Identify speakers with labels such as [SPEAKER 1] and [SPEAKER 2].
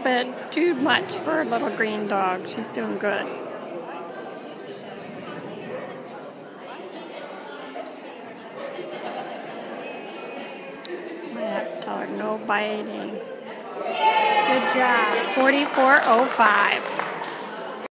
[SPEAKER 1] bit too much for a little green dog. She's doing good. I have to tell her no biting. Good job. 44:05.